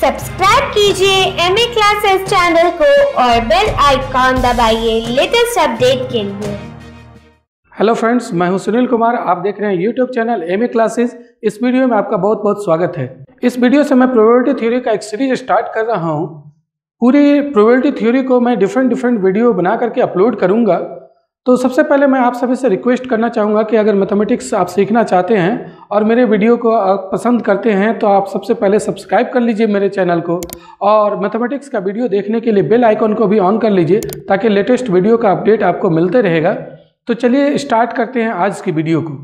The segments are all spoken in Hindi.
सब्सक्राइब कीजिए एमए क्लासेस चैनल को और बेल आइकॉन दबाइए लेटेस्ट अपडेट के लिए। हेलो फ्रेंड्स, मैं हूं सुनील कुमार। आप देख रहे हैं यूट्यूब चैनल एमए क्लासेस। इस वीडियो में आपका बहुत बहुत स्वागत है। इस वीडियो से मैं प्रोबेबिलिटी थ्योरी का एक सीरीज स्टार्ट कर रहा हूं। पूरी प्रोबेबिलिटी थ्योरी को मैं डिफरेंट वीडियो बना करके अपलोड करूंगा। तो सबसे पहले मैं आप सभी से रिक्वेस्ट करना चाहूँगा कि अगर मैथमेटिक्स आप सीखना चाहते हैं और मेरे वीडियो को आप पसंद करते हैं तो आप सबसे पहले सब्सक्राइब कर लीजिए मेरे चैनल को, और मैथमेटिक्स का वीडियो देखने के लिए बेल आइकन को भी ऑन कर लीजिए ताकि लेटेस्ट वीडियो का अपडेट आपको मिलते रहेगा। तो चलिए स्टार्ट करते हैं आज की वीडियो को।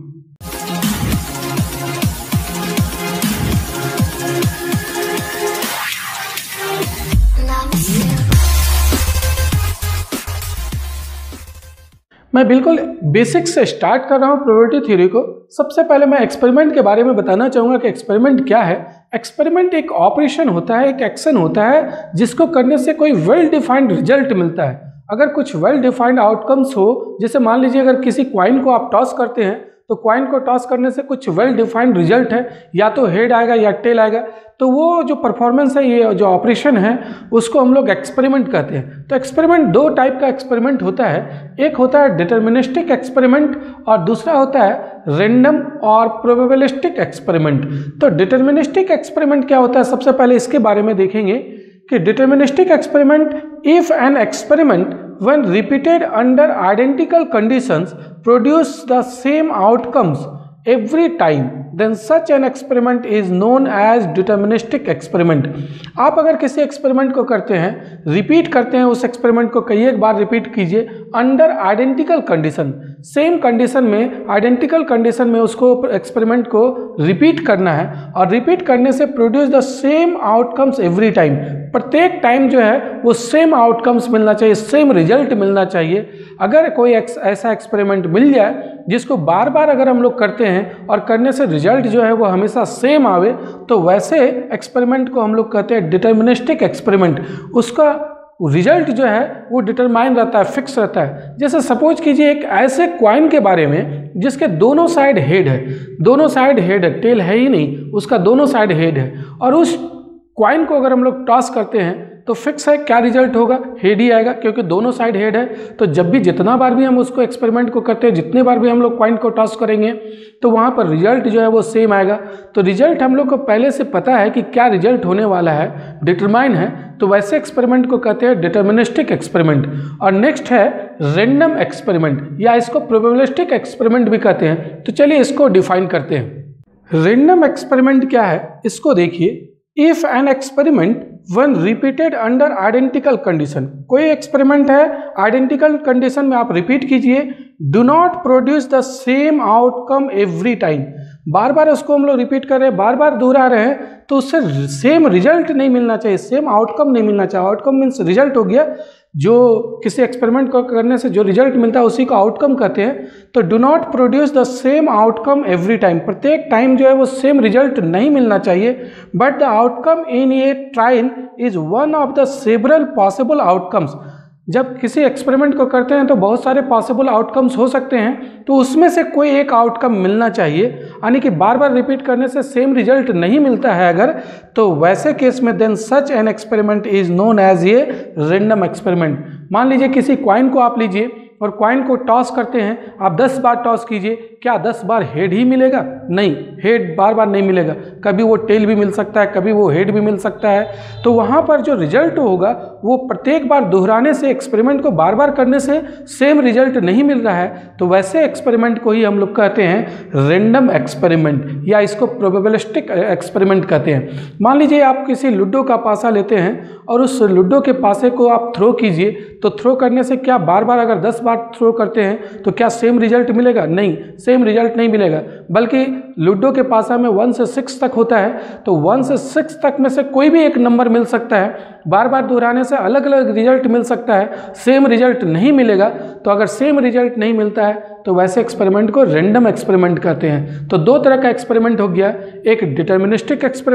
मैं बिल्कुल बेसिक से स्टार्ट कर रहा हूँ प्रोबेबिलिटी थ्योरी को। सबसे पहले मैं एक्सपेरिमेंट के बारे में बताना चाहूँगा कि एक्सपेरिमेंट क्या है। एक्सपेरिमेंट एक ऑपरेशन होता है, एक एक्शन होता है जिसको करने से कोई वेल डिफाइंड रिजल्ट मिलता है। अगर कुछ वेल डिफाइंड आउटकम्स हो, जैसे मान लीजिए अगर किसी कॉइन को आप टॉस करते हैं तो कॉइन को टॉस करने से कुछ वेल डिफाइंड रिजल्ट है, या तो हेड आएगा या टेल आएगा, तो वो जो परफॉर्मेंस है, ये जो ऑपरेशन है, उसको हम लोग एक्सपेरिमेंट कहते हैं। तो एक्सपेरिमेंट दो टाइप का एक्सपेरिमेंट होता है। एक होता है डिटर्मिनिस्टिक एक्सपेरिमेंट और दूसरा होता है रैंडम और प्रोबेबिलिस्टिक एक्सपेरिमेंट। तो डिटर्मिनिस्टिक एक्सपेरिमेंट क्या होता है, सबसे पहले इसके बारे में देखेंगे कि deterministic experiment, if an experiment when repeated under identical conditions produce the same outcomes every time, then such an experiment is known as deterministic experiment। आप अगर किसी एक्सपेरिमेंट को करते हैं, रिपीट करते हैं, उस एक्सपेरिमेंट को कई एक बार रिपीट कीजिए under identical condition, same condition में, आइडेंटिकल कंडीशन में उसको एक्सपेरिमेंट को रिपीट करना है, और रिपीट करने से produce the same outcomes every time. प्रत्येक टाइम जो है वो सेम आउटकम्स मिलना चाहिए, सेम रिजल्ट मिलना चाहिए। अगर कोई ऐसा एक्सपेरिमेंट मिल जाए जिसको बार बार अगर हम लोग करते हैं और करने से रिजल्ट जो है वो हमेशा सेम आवे, तो वैसे एक्सपेरिमेंट को हम लोग कहते हैं डिटर्मिनिस्टिक एक्सपेरिमेंट। उसका रिजल्ट जो है वो डिटरमाइन रहता है, फिक्स रहता है। जैसे सपोज कीजिए एक ऐसे कॉइन के बारे में जिसके दोनों साइड हेड है, दोनों साइड हेड है, टेल है ही नहीं, उसका दोनों साइड हेड है, और उस कॉइन को अगर हम लोग टॉस करते हैं तो फिक्स है क्या रिजल्ट होगा, हेड ही आएगा, क्योंकि दोनों साइड हेड है। तो जब भी जितना बार भी हम उसको एक्सपेरिमेंट को करते हैं, जितने बार भी हम लोग कॉइन को टॉस करेंगे तो वहाँ पर रिजल्ट जो है वो सेम आएगा। तो रिजल्ट हम लोग को पहले से पता है कि क्या रिजल्ट होने वाला है, डिटरमाइन है, तो वैसे एक्सपेरिमेंट को कहते हैं डिटर्मिनिस्टिक एक्सपेरिमेंट। और नेक्स्ट है रैंडम एक्सपेरिमेंट, या इसको प्रोबेबिलिस्टिक एक्सपेरिमेंट भी कहते हैं। तो चलिए इसको डिफाइन करते हैं। रैंडम एक्सपेरिमेंट क्या है, इसको देखिए। If an experiment when repeated under identical condition, कोई एक्सपेरिमेंट है, आइडेंटिकल कंडीशन में आप रिपीट कीजिए, do not produce the same outcome every time. बार बार उसको हम लोग रिपीट कर रहे हैं, बार बार दोहरा रहे हैं, तो उससे सेम रिजल्ट नहीं मिलना चाहिए, सेम आउटकम नहीं मिलना चाहिए। आउटकम मीन्स रिजल्ट हो गया, जो किसी एक्सपेरिमेंट को करने से जो रिजल्ट मिलता है उसी को आउटकम कहते हैं। तो do not produce the same outcome every time, प्रत्येक टाइम जो है वो सेम रिजल्ट नहीं मिलना चाहिए। But the outcome in a trial is one of the several possible outcomes. जब किसी एक्सपेरिमेंट को करते हैं तो बहुत सारे पॉसिबल आउटकम्स हो सकते हैं, तो उसमें से कोई एक आउटकम मिलना चाहिए, यानी कि बार बार रिपीट करने से सेम रिजल्ट नहीं मिलता है अगर, तो वैसे केस में then such an experiment is known as a random experiment. मान लीजिए किसी कॉइन को आप लीजिए और कॉइन को टॉस करते हैं, आप 10 बार टॉस कीजिए, क्या 10 बार हेड ही मिलेगा? नहीं, हेड बार बार नहीं मिलेगा, कभी वो टेल भी मिल सकता है, कभी वो हेड भी मिल सकता है। तो वहाँ पर जो रिजल्ट होगा वो प्रत्येक बार दोहराने से, एक्सपेरिमेंट को बार बार करने से सेम रिजल्ट नहीं मिल रहा है, तो वैसे एक्सपेरिमेंट को ही हम लोग कहते हैं रैंडम एक्सपेरिमेंट, या इसको प्रोबेबिलिस्टिक एक्सपेरिमेंट कहते हैं। मान लीजिए आप किसी लूडो का पासा लेते हैं और उस लूडो के पासे को आप थ्रो कीजिए, तो थ्रो करने से क्या बार बार अगर 10 बार थ्रो करते हैं तो क्या सेम रिजल्ट मिलेगा? नहीं, सेम रिजल्ट नहीं मिलेगा, बल्कि लूडो के पासा में 1 से 6 तक होता है, तो 1 से 6 तक में से कोई भी एक नंबर मिल सकता है। बार बार दोहराने से अलग अलग रिजल्ट मिल सकता है, सेम रिजल्ट नहीं मिलेगा। तो अगर सेम रिजल्ट नहीं मिलता है तो वैसे एक्सपेरिमेंट को रैंडम एक्सपेरिमेंट कहते हैं। तो दो तरह का एक्सपेरिमेंट हो गया, एक डिटर्मिनिस्टिक एक्सपेरिमेंट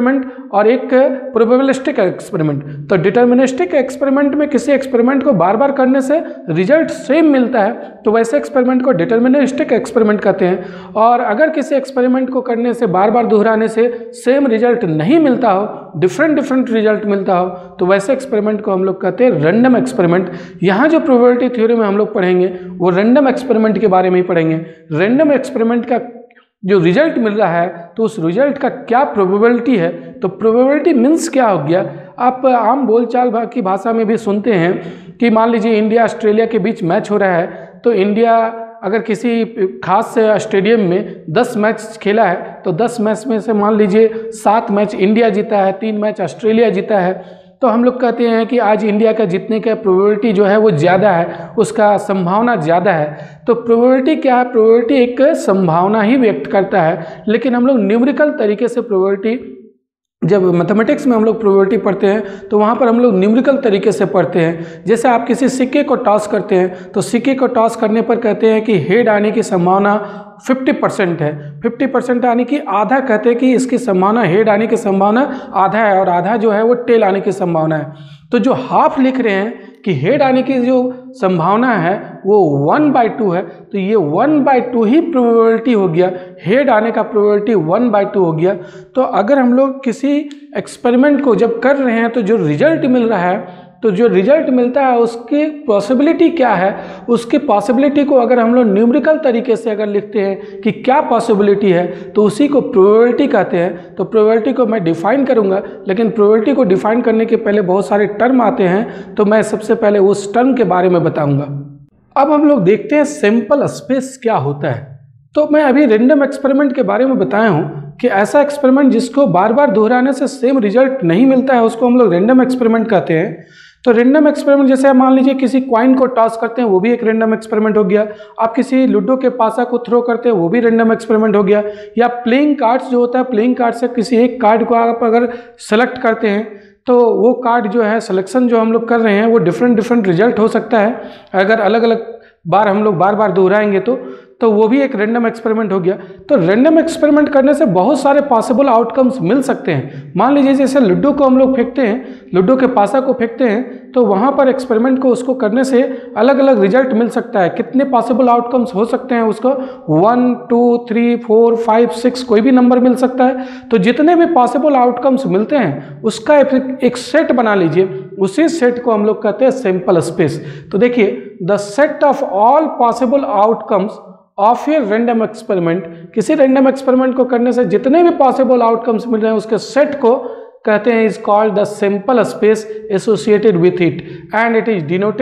और एक प्रोबेबिलिस्टिक एक्सपेरिमेंट। तो डिटर्मिनिस्टिक एक्सपेरिमेंट में किसी एक्सपेरिमेंट को बार बार करने से रिजल्ट सेम मिलता है, तो वैसे एक्सपेरिमेंट को डिटर्मिनिस्टिक एक्सपेरिमेंट कहते हैं। और अगर किसी एक्सपेरिमेंट को करने से बार बार दोहराने से सेम रिजल्ट नहीं मिलता हो, डिफरेंट रिजल्ट मिलता हो, तो वैसे एक्सपेरिमेंट को हम लोग कहते हैं रैंडम एक्सपेरिमेंट। यहाँ जो प्रोबेबिलिटी थ्योरी में हम लोग पढ़ेंगे वो रैंडम एक्सपेरिमेंट के बारे में ही पढ़ेंगे। रैंडम एक्सपेरिमेंट का जो रिजल्ट मिल रहा है तो उस रिजल्ट का क्या प्रोबेबिलिटी है। तो प्रोबेबिलिटी मीन्स क्या हो गया, आप आम बोलचाल की भाषा में भी सुनते हैं कि मान लीजिए इंडिया ऑस्ट्रेलिया के बीच मैच हो रहा है, तो इंडिया अगर किसी खास स्टेडियम में 10 मैच खेला है तो 10 मैच में से मान लीजिए 7 मैच इंडिया जीता है, 3 मैच ऑस्ट्रेलिया जीता है, तो हम लोग कहते हैं कि आज इंडिया का जीतने का प्रोबेबिलिटी जो है वो ज़्यादा है, उसका संभावना ज़्यादा है। तो प्रोबेबिलिटी क्या है, प्रोबेबिलिटी एक संभावना ही व्यक्त करता है, लेकिन हम लोग न्यूमेरिकल तरीके से प्रोबेबिलिटी, जब मैथमेटिक्स में हम लोग प्रोबेबिलिटी पढ़ते हैं तो वहाँ पर हम लोग न्यूमेरिकल तरीके से पढ़ते हैं। जैसे आप किसी सिक्के को टॉस करते हैं तो सिक्के को टॉस करने पर कहते हैं कि हेड आने की संभावना 50% है। 50% यानी कि आधा, कहते हैं कि इसकी संभावना, हेड आने की संभावना आधा है और आधा जो है वो टेल आने की संभावना है। तो जो हाफ लिख रहे हैं कि हेड आने की जो संभावना है वो 1/2 है, तो ये 1/2 ही प्रोबेबिलिटी हो गया, हेड आने का प्रोबेबिलिटी 1/2 हो गया। तो अगर हम लोग किसी एक्सपेरिमेंट को जब कर रहे हैं तो जो रिजल्ट मिल रहा है, तो जो रिजल्ट मिलता है उसकी पॉसिबिलिटी क्या है, उसकी पॉसिबिलिटी को अगर हम लोग न्यूमेरिकल तरीके से अगर लिखते हैं कि क्या पॉसिबिलिटी है तो उसी को प्रोबेबिलिटी कहते हैं। तो प्रोबेबिलिटी को मैं डिफाइन करूंगा, लेकिन प्रोबेबिलिटी को डिफाइन करने के पहले बहुत सारे टर्म आते हैं, तो मैं सबसे पहले उस टर्म के बारे में बताऊंगा। अब हम लोग देखते हैं सैंपल स्पेस क्या होता है। तो मैं अभी रैंडम एक्सपेरिमेंट के बारे में बताया हूँ कि ऐसा एक्सपेरिमेंट जिसको बार बार दोहराने से सेम रिजल्ट नहीं मिलता है उसको हम लोग रैंडम एक्सपेरिमेंट कहते हैं। तो रैंडम एक्सपेरिमेंट जैसे मान लीजिए किसी कॉइन को टॉस करते हैं, वो भी एक रैंडम एक्सपेरिमेंट हो गया। आप किसी लूडो के पासा को थ्रो करते हैं, वो भी रैंडम एक्सपेरिमेंट हो गया। या प्लेइंग कार्ड्स जो होता है, प्लेइंग कार्ड से किसी एक कार्ड को आप अगर सेलेक्ट करते हैं तो वो कार्ड जो है, सिलेक्शन जो हम लोग कर रहे हैं वो डिफरेंट रिजल्ट हो सकता है। अगर अलग अलग बार हम लोग बार बार दोहराएंगे तो वो भी एक रैंडम एक्सपेरिमेंट हो गया। तो रैंडम एक्सपेरिमेंट करने से बहुत सारे पॉसिबल आउटकम्स मिल सकते हैं। मान लीजिए जैसे लूडो को हम लोग फेंकते हैं, लूडो के पासा को फेंकते हैं, तो वहाँ पर एक्सपेरिमेंट को उसको करने से अलग अलग रिजल्ट मिल सकता है। कितने पॉसिबल आउटकम्स हो सकते हैं उसको, 1 2 3 4 5 6 कोई भी नंबर मिल सकता है। तो जितने भी पॉसिबल आउटकम्स मिलते हैं उसका एक सेट बना लीजिए, उसी सेट को हम लोग कहते हैं सैंपल स्पेस। तो देखिए, the set of all possible outcomes of a random experiment, किसी रैंडम एक्सपेरिमेंट को करने से जितने भी पॉसिबल आउटकम्स मिल रहे हैं उसके सेट को कहते हैं is called the sample space associated with it, and it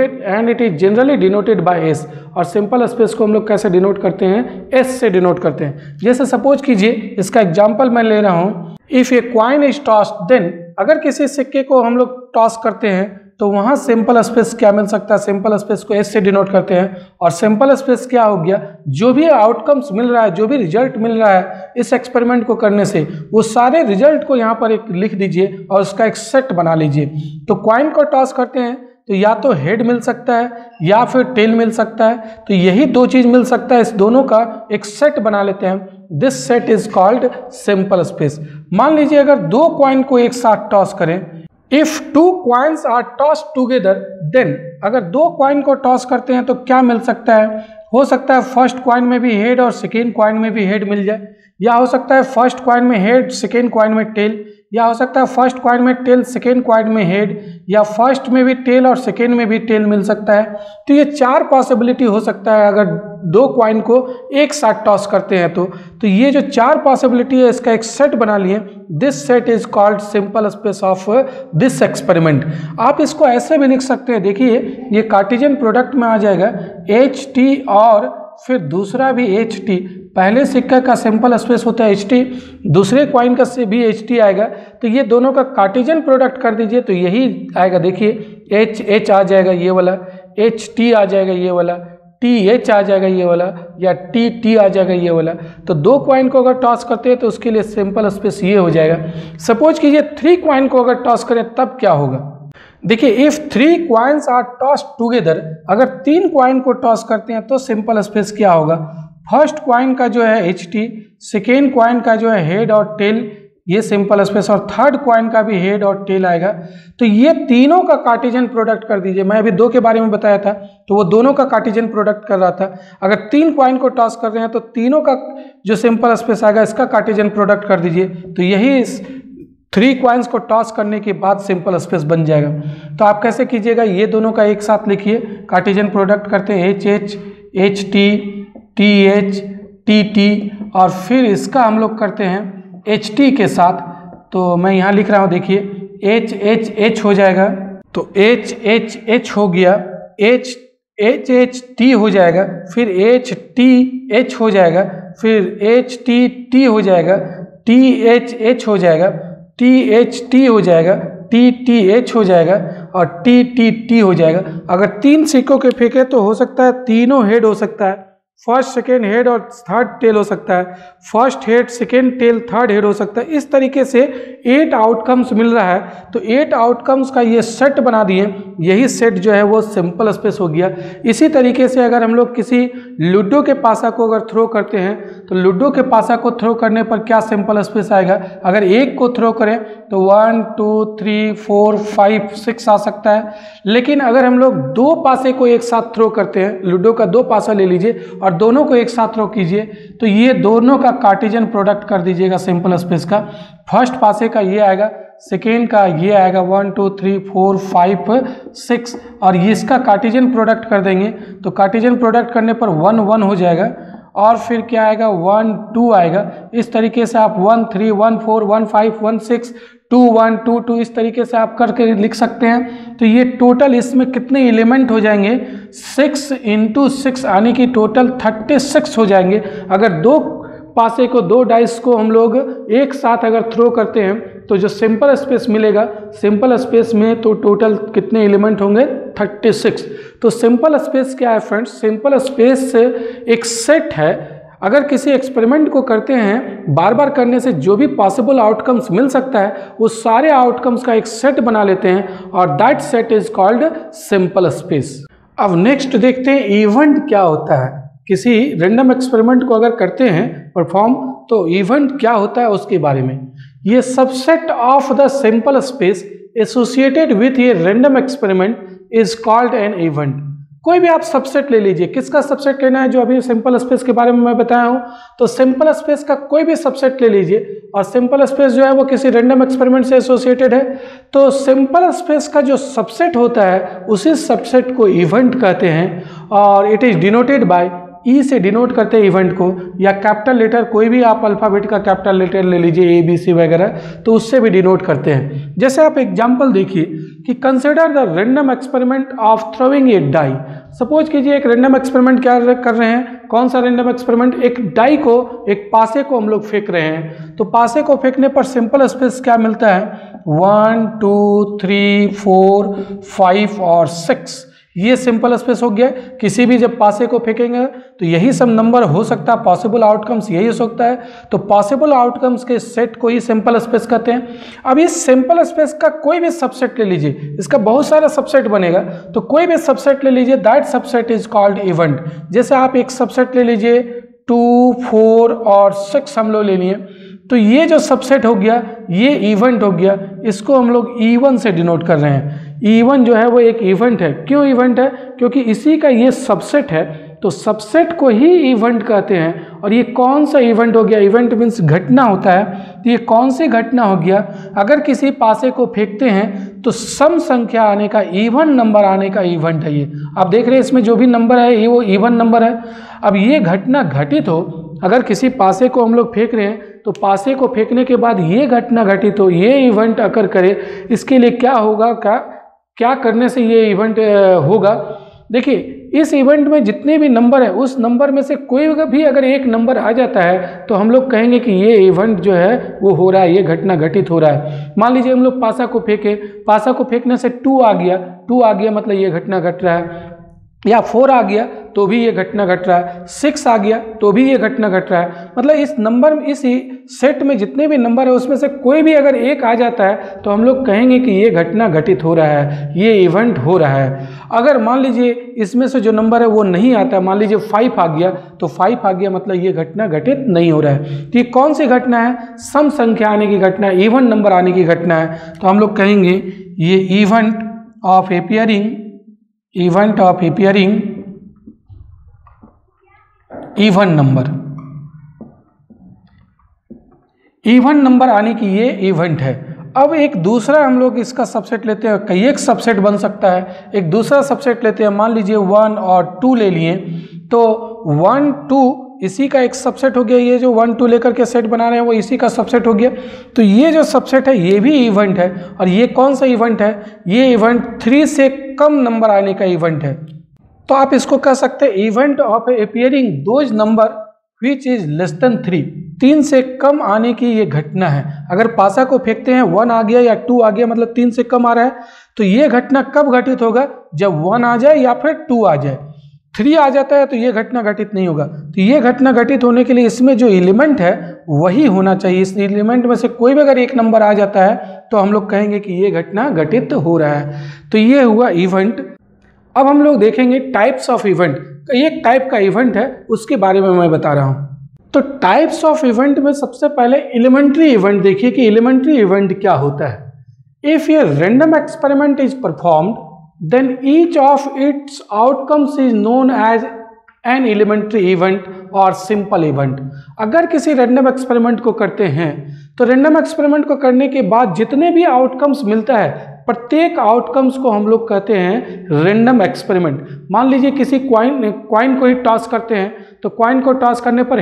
is generally denoted by S. और सैंपल स्पेस को हम लोग कैसे डिनोट करते हैं, एस से डिनोट करते हैं। जैसे सपोज कीजिए, इसका एग्जाम्पल मैं ले रहा हूँ, if a coin is tossed, then अगर किसी सिक्के को हम लोग टॉस करते हैं तो वहाँ सैंपल स्पेस क्या मिल सकता है, सैंपल स्पेस को एस से डिनोट करते हैं। और सैंपल स्पेस क्या हो गया, जो भी आउटकम्स मिल रहा है, जो भी रिजल्ट मिल रहा है इस एक्सपेरिमेंट को करने से, वो सारे रिजल्ट को यहाँ पर एक लिख दीजिए और उसका एक सेट बना लीजिए। तो क्वाइन को टॉस करते हैं तो या तो हेड मिल सकता है या फिर टेल मिल सकता है, तो यही दो चीज मिल सकता है, इस दोनों का एक सेट बना लेते हैं। This set is called sample space. मान लीजिए अगर 2 कॉइन को एक साथ टॉस करें, if 2 coins are tossed together, then अगर 2 कॉइन को टॉस करते हैं तो क्या मिल सकता है, हो सकता है फर्स्ट कॉइन में भी हेड और सेकेंड कॉइन में भी हेड मिल जाए, या हो सकता है फर्स्ट कॉइन में हेड सेकेंड कॉइन में टेल, या हो सकता है फर्स्ट कॉइन में टेल सेकेंड कॉइन में हेड, या फर्स्ट में भी टेल और सेकेंड में भी टेल मिल सकता है। तो ये 4 पॉसिबिलिटी हो सकता है अगर 2 कॉइन को एक साथ टॉस करते हैं तो ये जो 4 पॉसिबिलिटी है इसका एक सेट बना लिए। This set is called simple space of this experiment. आप इसको ऐसे भी लिख सकते हैं, देखिए ये कार्टेशियन प्रोडक्ट में आ जाएगा HT और फिर दूसरा भी HT। पहले सिक्का का सिंपल स्पेस होता है HT, दूसरे कॉइन का से भी HT आएगा, तो ये दोनों का कार्टेशियन प्रोडक्ट कर दीजिए तो यही आएगा। देखिए H आ जाएगा ये वाला, HT आ जाएगा ये वाला, TH आ जाएगा ये वाला, या TT आ जाएगा ये वाला। तो 2 कॉइन को अगर टॉस करते हैं तो उसके लिए सिंपल स्पेस ये हो जाएगा। सपोज कीजिए 3 कॉइन को अगर टॉस करें तब क्या होगा, देखिए if 3 coins are tossed together, अगर 3 कॉइन को टॉस करते हैं तो सिंपल स्पेस क्या होगा, फर्स्ट कॉइन का जो है HT, सेकेंड कॉइन का जो है हेड और टेल, ये सिंपल स्पेस, और थर्ड कॉइन का भी हेड और टेल आएगा। तो ये तीनों का कार्टेशियन प्रोडक्ट कर दीजिए। मैं अभी 2 के बारे में बताया था, तो वो दोनों का कार्टेशियन प्रोडक्ट कर रहा था। अगर 3 कॉइन को टॉस कर रहे हैं तो तीनों का जो सिंपल स्पेस आएगा इसका कार्टेशियन प्रोडक्ट कर दीजिए। तो यही 3 कॉइन्स को टॉस करने के बाद सिंपल स्पेस बन जाएगा। तो आप कैसे कीजिएगा, ये दोनों का एक साथ लिखिए, कार्टेशियन प्रोडक्ट करते हैं HH HT TH TT, और फिर इसका हम लोग करते हैं HT के साथ। तो मैं यहाँ लिख रहा हूँ, देखिए H हो जाएगा, तो H हो गया, H T हो जाएगा, फिर H हो जाएगा, फिर T हो जाएगा, TH हो जाएगा, TH हो जाएगा, TH हो जाएगा, और TT हो जाएगा। अगर 3 सिक्कों के फेंके तो हो सकता है तीनों हेड हो सकता है, फर्स्ट सेकेंड हेड और थर्ड टेल हो सकता है, first head second tail third head हो सकता है। इस तरीके से 8 आउटकम्स मिल रहा है। तो 8 आउटकम्स का ये सेट बना दिए, यही सेट जो है वो सिंपल स्पेस हो गया। इसी तरीके से अगर हम लोग किसी लूडो के पासा को अगर थ्रो करते हैं तो लूडो के पासा को थ्रो करने पर क्या सिंपल स्पेस आएगा, अगर एक को थ्रो करें तो 1 2 3 4 5 6 आ सकता है। लेकिन अगर हम लोग 2 पासे को एक साथ थ्रो करते हैं, लूडो का 2 पासा ले लीजिए और दोनों को एक साथ थ्रो कीजिए, तो ये दोनों का कार्टेशियन प्रोडक्ट कर दीजिएगा सिंपल स्पेस का। फर्स्ट पासे का ये आएगा, सेकेंड का ये आएगा, 1 2 3 4 5 6, और ये इसका कार्टेशियन प्रोडक्ट कर देंगे। तो कार्टेशियन प्रोडक्ट करने पर 1 1 हो जाएगा, और फिर क्या आएगा 1 2 आएगा। इस तरीके से आप 1 3 1 4 1 5 1 6 2 1 2 2 इस तरीके से आप करके लिख सकते हैं। तो ये टोटल इसमें कितने एलिमेंट हो जाएंगे, 6 × 6 यानी कि टोटल 36 हो जाएंगे। अगर 2 पासे को 2 डाइस को हम लोग एक साथ अगर थ्रो करते हैं तो जो सिंपल स्पेस मिलेगा, सिंपल स्पेस में तो टोटल कितने एलिमेंट होंगे, 36। तो सिंपल स्पेस क्या है फ्रेंड्स, सिंपल स्पेस एक सेट है। अगर किसी एक्सपेरिमेंट को करते हैं, बार बार करने से जो भी पॉसिबल आउटकम्स मिल सकता है वो सारे आउटकम्स का एक सेट बना लेते हैं, और that set is called simple space. अब नेक्स्ट देखते हैं इवेंट क्या होता है। किसी रैंडम एक्सपेरिमेंट को अगर करते हैं परफॉर्म, तो इवेंट क्या होता है उसके बारे में। ये subset of the simple space associated with a random experiment is called an event. कोई भी आप सबसेट ले लीजिए, किसका सबसेट लेना है, जो अभी सिंपल स्पेस के बारे में मैं बताया हूं, तो सिंपल स्पेस का कोई भी सबसेट ले लीजिए, और सिंपल स्पेस जो है वो किसी रैंडम एक्सपेरिमेंट से एसोसिएटेड है। तो सिंपल स्पेस का जो सबसेट होता है उसी सबसेट को इवेंट कहते हैं, और it is denoted by, E से डिनोट करते हैं इवेंट को, या कैपिटल लेटर, कोई भी आप अल्फ़ाबेट का कैपिटल लेटर ले लीजिए, ABC वगैरह, तो उससे भी डिनोट करते हैं। जैसे आप एग्जांपल देखिए कि consider the random experiment of throwing a die. Suppose कीजिए एक रैंडम एक्सपेरिमेंट क्या कर रहे हैं, कौन सा रैंडम एक्सपेरिमेंट, एक डाई को, एक पासे को हम लोग फेंक रहे हैं। तो पासे को फेंकने पर सिंपल स्पेस क्या मिलता है, 1 2 3 4 5 और 6, ये सिंपल स्पेस हो गया। किसी भी जब पासे को फेंकेंगे तो यही सब नंबर हो सकता है, पॉसिबल आउटकम्स यही हो सकता है। तो पॉसिबल आउटकम्स के सेट को ही सिंपल स्पेस कहते हैं। अब इस सिंपल स्पेस का कोई भी सबसेट ले लीजिए, इसका बहुत सारा सबसेट बनेगा, तो कोई भी सबसेट ले लीजिए, that subset is called event. जैसे आप एक सबसेट ले लीजिए 2 4 और 6 हम लोग ले लिए, तो ये जो सबसेट हो गया ये इवेंट हो गया। इसको हम लोग E1 से डिनोट कर रहे हैं। E1 जो है वो एक इवेंट है। क्यों इवेंट है, क्योंकि इसी का ये सबसेट है, तो सबसेट को ही इवेंट कहते हैं। और ये कौन सा इवेंट हो गया, इवेंट मीन्स घटना होता है, तो ये कौन सी घटना हो गया, अगर किसी पासे को फेंकते हैं तो सम संख्या आने का, इवन नंबर आने का इवेंट है ये। आप देख रहे हैं इसमें जो भी नंबर है ये वो इवन नंबर है। अब ये घटना घटित हो, अगर किसी पासे को हम लोग फेंक रहे हैं तो पासे को फेंकने के बाद ये घटना घटित हो, ये इवेंट अकर करे, इसके लिए क्या होगा, क्या करने से ये इवेंट होगा। देखिए इस इवेंट में जितने भी नंबर है उस नंबर में से कोई भी अगर एक नंबर आ जाता है तो हम लोग कहेंगे कि ये इवेंट जो है वो हो रहा है, ये घटना घटित हो रहा है। मान लीजिए हम लोग पासा को फेंके, पासा को फेंकने से 2 आ गया मतलब ये घटना घट रहा है, या 4 आ गया तो भी ये घटना घट रहा है, 6 आ गया तो भी ये घटना घट रहा है। मतलब इस नंबर, इस सेट में जितने भी नंबर है उसमें से कोई भी अगर एक आ जाता है तो हम लोग कहेंगे कि ये घटना घटित हो रहा है, ये इवेंट हो रहा है। अगर मान लीजिए इसमें से जो नंबर है वो नहीं आता, मान लीजिए 5 आ गया, तो 5 आ गया मतलब ये घटना घटित नहीं हो रहा है। तो ये कौन सी घटना है? सम संख्या आने की घटना, इवन नंबर आने की घटना है। तो हम लोग कहेंगे ये event of appearing even number आने की ये इवेंट है। अब एक दूसरा हम लोग इसका सबसेट लेते हैं, कई एक सबसेट बन सकता है। एक दूसरा सबसेट लेते हैं, मान लीजिए 1 और 2 ले लिए, तो 1 2 इसी का एक सबसेट हो गया। ये जो 1 2 लेकर के सेट बना रहे हैं वो इसी का सबसेट हो गया। तो ये जो सबसेट है ये भी इवेंट है। और ये कौन सा इवेंट है? ये इवेंट 3 से कम नंबर आने का इवेंट है। तो आप इसको कह सकते हैं event of appearing those number which is less than 3, 3 से कम आने की ये घटना है। अगर पासा को फेंकते हैं 1 आ गया या 2 आ गया, मतलब 3 से कम आ रहा है, तो ये घटना कब घटित होगा? जब 1 आ जाए या फिर 2 आ जाए। 3 आ जाता है तो ये घटना घटित नहीं होगा। तो ये घटना घटित होने के लिए इसमें जो एलिमेंट है वही होना चाहिए। इस एलिमेंट में से कोई भी अगर एक नंबर आ जाता है तो हम लोग कहेंगे कि ये घटना घटित हो रहा है। तो ये हुआ इवेंट। अब हम लोग देखेंगे टाइप्स ऑफ इवेंट। एक टाइप का इवेंट है उसके बारे में मैं बता रहा हूँ। तो टाइप्स ऑफ इवेंट में सबसे पहले एलिमेंट्री इवेंट देखिए कि एलिमेंट्री इवेंट क्या होता है। If a random experiment is performed then each of its outcomes is known as an elementary event or simple event। अगर किसी रैंडम एक्सपेरिमेंट को करते हैं तो रैंडम एक्सपेरिमेंट को करने के बाद जितने भी आउटकम्स मिलता है प्रत्येक आउटकम्स को हम लोग कहते हैं रैंडम एक्सपेरिमेंट। मान लीजिए किसी क्वाइन को ही टॉस करते हैं तो क्वाइन को टॉस करने पर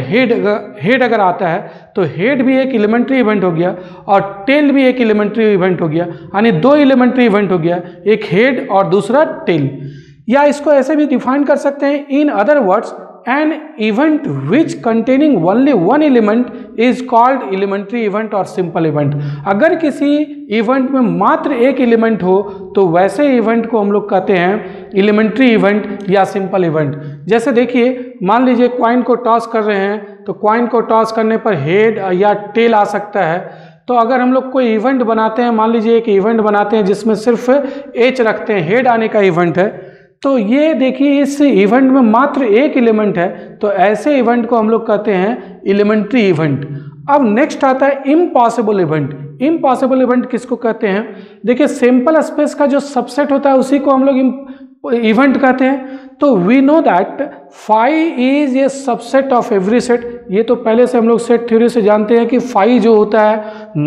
हेड अगर आता है तो हेड भी एक एलिमेंट्री इवेंट हो गया और टेल भी एक एलिमेंट्री इवेंट हो गया, यानी 2 एलिमेंट्री इवेंट हो गया, एक हेड और दूसरा टेल। या इसको ऐसे भी डिफाइन कर सकते हैं, in other words an event which containing only 1 element is called elementary event और सिंपल इवेंट। अगर किसी इवेंट में मात्र एक एलिमेंट हो तो वैसे इवेंट को हम लोग कहते हैं एलिमेंट्री इवेंट या सिंपल इवेंट। जैसे देखिए मान लीजिए क्वाइन को टॉस कर रहे हैं तो क्वाइन को टॉस करने पर हेड या टेल आ सकता है। तो अगर हम लोग कोई इवेंट बनाते हैं, मान लीजिए एक इवेंट बनाते हैं जिसमें सिर्फ एच रखते हैं, हेड आने का इवेंट है, तो ये देखिए इस इवेंट में मात्र एक एलिमेंट है, तो ऐसे इवेंट को हम लोग कहते हैं एलिमेंट्री इवेंट। अब नेक्स्ट आता है इम्पॉसिबल इवेंट। इम्पॉसिबल इवेंट किसको कहते हैं? देखिए सिंपल स्पेस का जो सबसेट होता है उसी को हम लोग इवेंट कहते हैं। तो we know that phi is a subset of every set. ये तो पहले से हम लोग सेट थ्योरी से जानते हैं कि फाई जो होता है,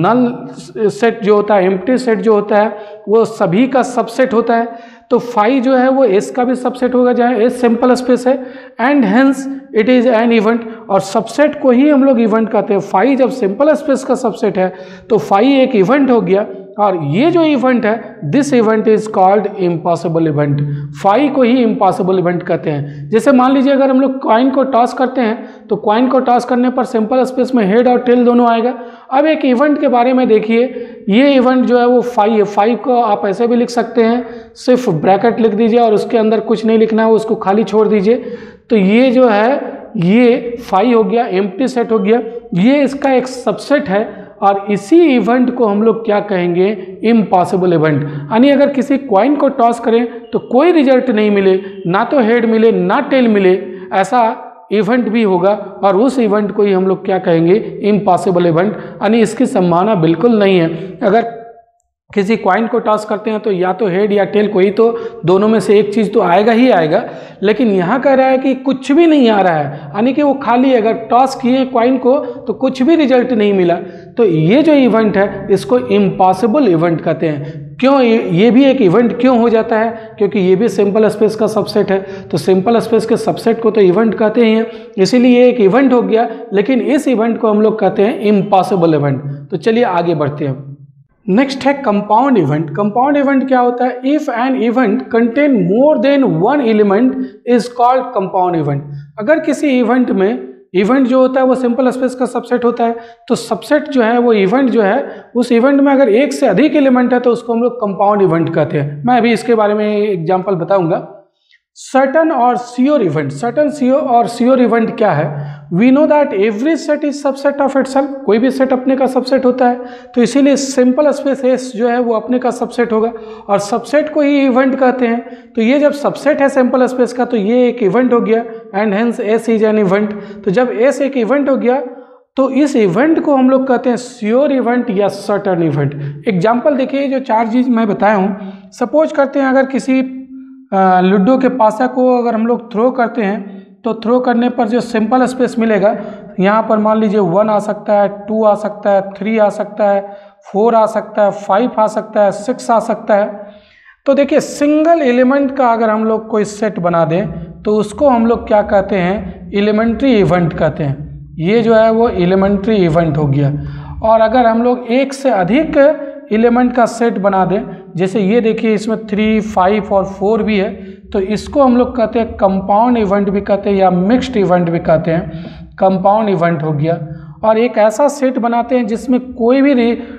नल सेट जो होता है, एम्प्टी सेट जो होता है, वो सभी का सबसेट होता है। तो फाई जो है वो एस का भी सबसेट होगा जहाँ एस सिंपल स्पेस है, and hence it is an event. और सबसेट को ही हम लोग इवेंट कहते हैं। फाई जब सिंपल स्पेस का सबसेट है तो फाई एक इवेंट हो गया, और ये जो इवेंट है this event is called impossible event. Phi को ही इम्पॉसिबल इवेंट कहते हैं। जैसे मान लीजिए अगर हम लोग कॉइन को टॉस करते हैं तो कॉइन को टॉस करने पर सिंपल स्पेस में हेड और टेल दोनों आएगा। अब एक इवेंट के बारे में देखिए, ये इवेंट जो है वो फाई है। फाई को आप ऐसे भी लिख सकते हैं, सिर्फ ब्रैकेट लिख दीजिए और उसके अंदर कुछ नहीं लिखना है, उसको खाली छोड़ दीजिए। तो ये जो है ये फाई हो गया, एम्प्टी सेट हो गया, ये इसका एक सबसेट है। और इसी इवेंट को हम लोग क्या कहेंगे? Impossible event. यानी अगर किसी क्वाइन को टॉस करें तो कोई रिजल्ट नहीं मिले, ना तो हेड मिले ना टेल मिले, ऐसा इवेंट भी होगा, और उस इवेंट को ही हम लोग क्या कहेंगे? Impossible event. यानी इसकी संभावना बिल्कुल नहीं है। अगर किसी क्वाइन को टॉस करते हैं तो या तो हेड या टेल, कोई तो दोनों में से एक चीज़ तो आएगा ही आएगा। लेकिन यहाँ कह रहा है कि कुछ भी नहीं आ रहा है, यानी कि वो खाली, अगर टॉस किए क्वाइन को तो कुछ भी रिजल्ट नहीं मिला। तो ये जो इवेंट है इसको इम्पॉसिबल इवेंट कहते हैं। क्यों ये भी एक इवेंट क्यों हो जाता है? क्योंकि ये भी सिंपल स्पेस का सबसेट है। तो सिंपल स्पेस के सबसेट को तो इवेंट कहते ही हैं, इसीलिए ये एक इवेंट हो गया। लेकिन इस इवेंट को हम लोग कहते हैं इम्पॉसिबल इवेंट। तो चलिए आगे बढ़ते हैं। नेक्स्ट है कंपाउंड इवेंट। कंपाउंड इवेंट क्या होता है? If an event contain more than 1 element is called compound event. अगर किसी इवेंट में, इवेंट जो होता है वो सिंपल स्पेस का सबसेट होता है, तो सबसेट जो है वो इवेंट जो है, उस इवेंट में अगर एक से अधिक एलिमेंट है तो उसको हम लोग कंपाउंड इवेंट कहते हैं। मैं अभी इसके बारे में एग्जांपल बताऊंगा। सर्टन और श्योर इवेंट। सर्टन और श्योर इवेंट क्या है? We know that every set is subset of itself. कोई भी सेट अपने का सबसेट होता है, तो इसीलिए सिंपल स्पेस एस जो है वो अपने का सबसेट होगा और सबसेट को ही इवेंट कहते हैं। तो ये जब सबसेट है सिंपल स्पेस का, तो ये एक इवेंट हो गया and hence S is an event. तो जब एस एक इवेंट हो गया तो इस इवेंट को हम लोग कहते हैं श्योर इवेंट या सर्टन इवेंट। एग्जाम्पल देखिए, जो 4 चीज़ मैं बताया हूँ, सपोज करते हैं अगर किसी लूडो के पासा को अगर हम लोग थ्रो करते हैं, तो थ्रो करने पर जो सिंपल स्पेस मिलेगा, यहाँ पर मान लीजिए 1 आ सकता है, 2 आ सकता है, 3 आ सकता है, 4 आ सकता है, 5 आ सकता है, 6 आ सकता है। तो देखिए, सिंगल एलिमेंट का अगर हम लोग कोई सेट बना दें तो उसको हम लोग क्या कहते हैं? एलिमेंट्री इवेंट कहते हैं। ये जो है वो एलिमेंट्री इवेंट हो गया। और अगर हम लोग एक से अधिक एलिमेंट का सेट बना दें, जैसे ये देखिए इसमें 3, 5 और 4 भी है, तो इसको हम लोग कहते हैं कंपाउंड इवेंट भी कहते हैं या मिक्स्ड इवेंट भी कहते हैं। कंपाउंड इवेंट हो गया। और एक ऐसा सेट बनाते हैं जिसमें कोई भी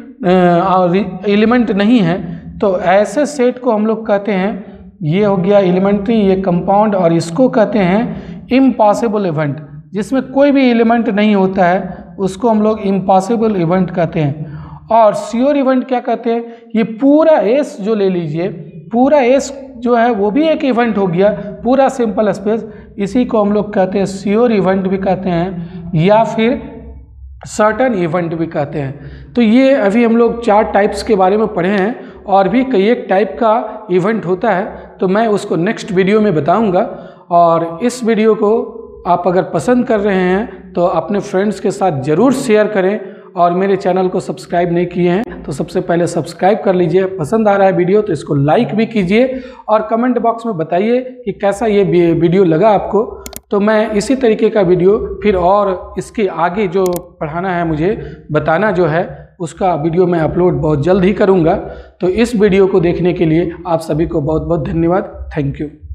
एलिमेंट नहीं है, तो ऐसे सेट को हम लोग कहते हैं, ये हो गया एलिमेंट्री, ये कंपाउंड, और इसको कहते हैं इम्पॉसिबल इवेंट। जिसमें कोई भी एलिमेंट नहीं होता है उसको हम लोग इम्पॉसिबल इवेंट कहते हैं। और श्योर इवेंट क्या कहते हैं? ये पूरा एस जो ले लीजिए, पूरा एस जो है वो भी एक इवेंट हो गया, पूरा सिंपल स्पेस। इसी को हम लोग कहते हैं श्योर इवेंट भी कहते हैं या फिर सर्टन इवेंट भी कहते हैं। तो ये अभी हम लोग 4 टाइप्स के बारे में पढ़े हैं, और भी कई एक टाइप का इवेंट होता है, तो मैं उसको नेक्स्ट वीडियो में बताऊंगा। और इस वीडियो को आप अगर पसंद कर रहे हैं तो अपने फ्रेंड्स के साथ ज़रूर शेयर करें, और मेरे चैनल को सब्सक्राइब नहीं किए हैं तो सबसे पहले सब्सक्राइब कर लीजिए। पसंद आ रहा है वीडियो तो इसको लाइक भी कीजिए, और कमेंट बॉक्स में बताइए कि कैसा ये वीडियो लगा आपको। तो मैं इसी तरीके का वीडियो फिर और इसके आगे जो पढ़ाना है मुझे बताना जो है, उसका वीडियो मैं अपलोड बहुत जल्द ही करूँगा। तो इस वीडियो को देखने के लिए आप सभी को बहुत बहुत धन्यवाद। Thank you.